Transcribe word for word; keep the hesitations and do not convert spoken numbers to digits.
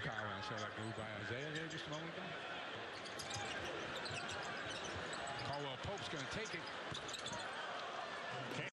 Kyle, when I said I moved by Isaiah there just a moment ago. Caldwell Pope's going to take it.